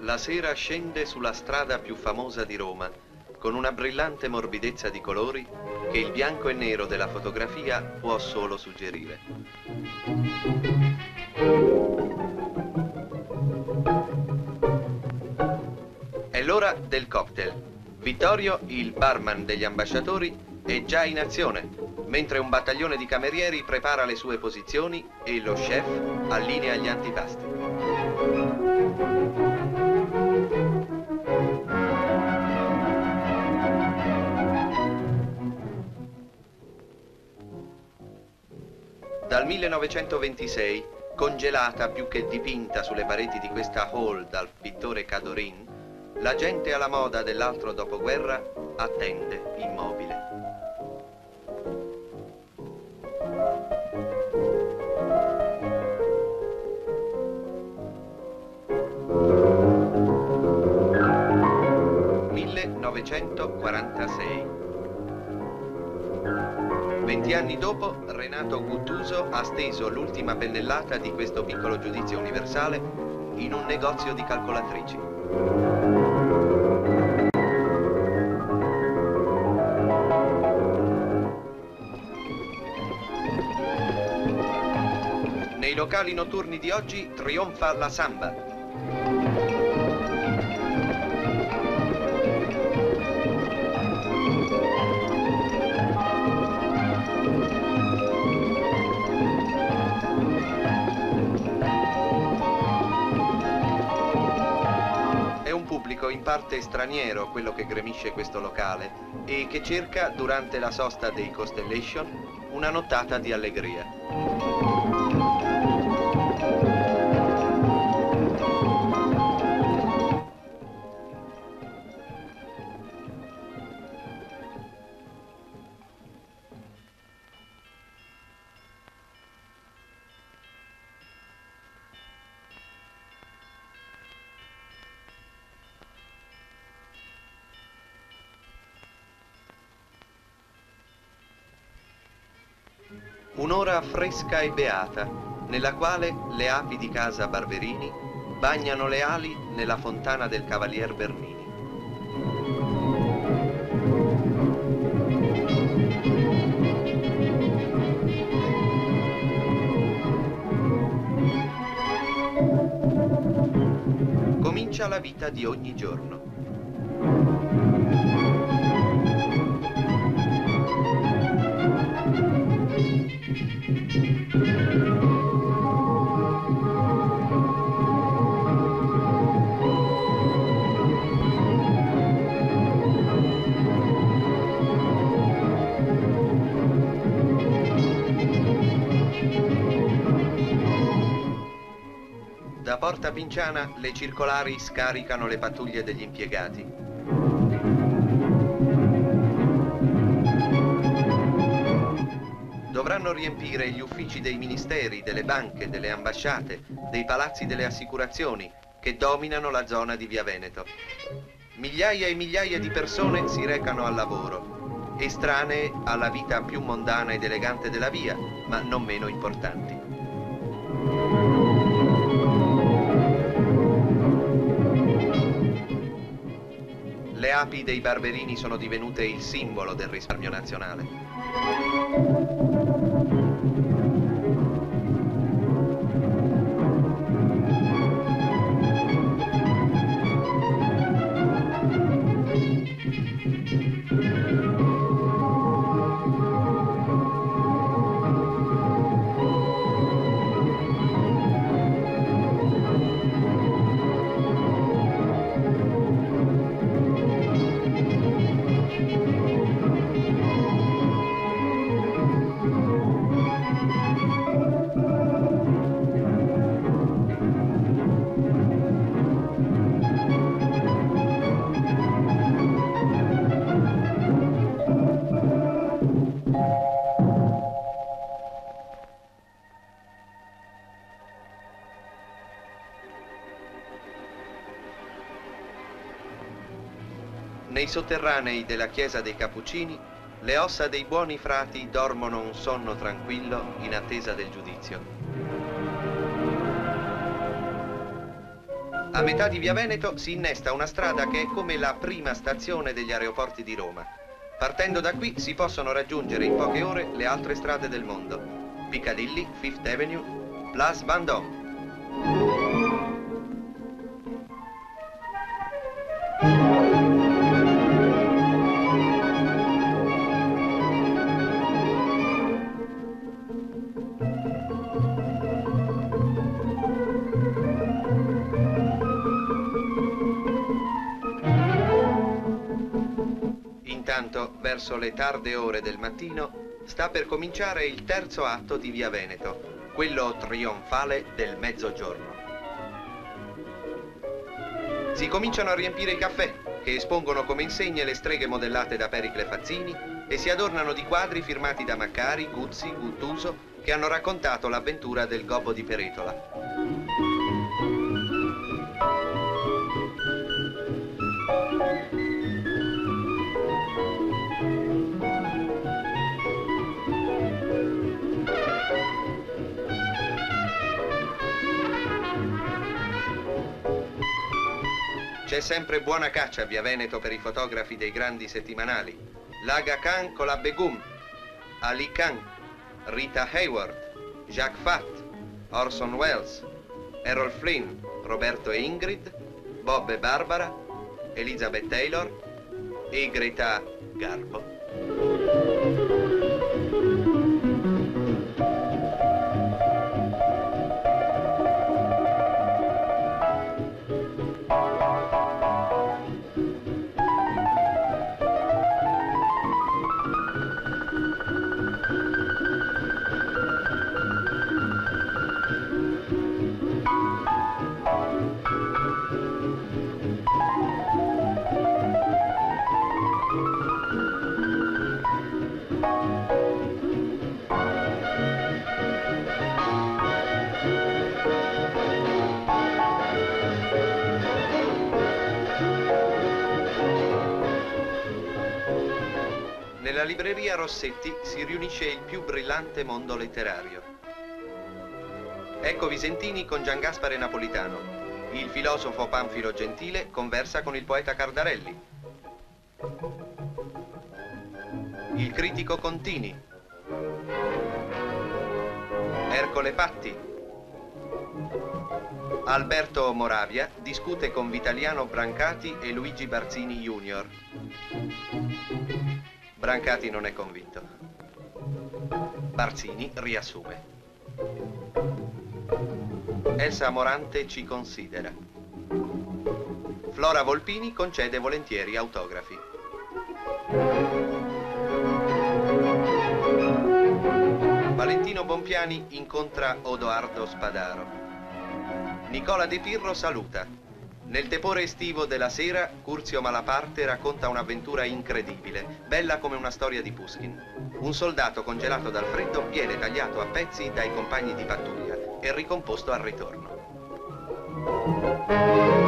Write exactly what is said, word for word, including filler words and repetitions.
La sera scende sulla strada più famosa di Roma, con una brillante morbidezza di colori che il bianco e nero della fotografia può solo suggerire. È l'ora del cocktail. Vittorio, il barman degli ambasciatori, è già in azione, mentre un battaglione di camerieri prepara le sue posizioni e lo chef allinea gli antipasti. Dal millenovecentoventisei, congelata più che dipinta sulle pareti di questa hall dal pittore Cadorin, la gente alla moda dell'altro dopoguerra attende immobile. millenovecentoquarantasei. Venti anni dopo, Renato Guttuso ha steso l'ultima pennellata di questo piccolo giudizio universale in un negozio di calcolatrici. Nei locali notturni di oggi trionfa la samba. In parte straniero quello che gremisce questo locale e che cerca durante la sosta dei Constellation una nottata di allegria. Un'ora fresca e beata, nella quale le api di casa Barberini bagnano le ali nella fontana del Cavalier Bernini. Comincia la vita di ogni giorno. Da Porta Pinciana le circolari scaricano le pattuglie degli impiegati. Dovranno riempire gli uffici dei ministeri, delle banche, delle ambasciate, dei palazzi delle assicurazioni che dominano la zona di Via Veneto. Migliaia e migliaia di persone si recano al lavoro, estranee alla vita più mondana ed elegante della via, ma non meno importanti. Le api dei Barberini sono divenute il simbolo del risparmio nazionale. Nei sotterranei della chiesa dei Cappuccini, le ossa dei buoni frati dormono un sonno tranquillo in attesa del giudizio. A metà di Via Veneto si innesta una strada che è come la prima stazione degli aeroporti di Roma. Partendo da qui si possono raggiungere in poche ore le altre strade del mondo: Piccadilly, Fifth Avenue, Place Vendôme. Intanto, verso le tarde ore del mattino, sta per cominciare il terzo atto di Via Veneto, quello trionfale del mezzogiorno. Si cominciano a riempire i caffè, che espongono come insegne le streghe modellate da Pericle Fazzini e si adornano di quadri firmati da Maccari, Guzzi, Guttuso, che hanno raccontato l'avventura del Gobbo di Peretola. C'è sempre buona caccia a Via Veneto per i fotografi dei grandi settimanali. L'Aga Khan con la Begum, Ali Khan, Rita Hayworth, Jacques Fatt, Orson Welles, Errol Flynn, Roberto e Ingrid, Bob e Barbara, Elizabeth Taylor e Greta Garbo. Nella libreria Rossetti si riunisce il più brillante mondo letterario. Ecco Visentini con Giangaspare Napolitano. Il filosofo Panfilo Gentile conversa con il poeta Cardarelli. Il critico Contini. Ercole Patti. Alberto Moravia discute con Vitaliano Brancati e Luigi Barzini junior Brancati non è convinto. Barzini riassume. Elsa Morante ci considera. Flora Volpini concede volentieri autografi. Valentino Bompiani incontra Odoardo Spadaro. Nicola De Pirro saluta. Nel tepore estivo della sera, Curzio Malaparte racconta un'avventura incredibile, bella come una storia di Pushkin. Un soldato congelato dal freddo viene tagliato a pezzi dai compagni di pattuglia e ricomposto al ritorno.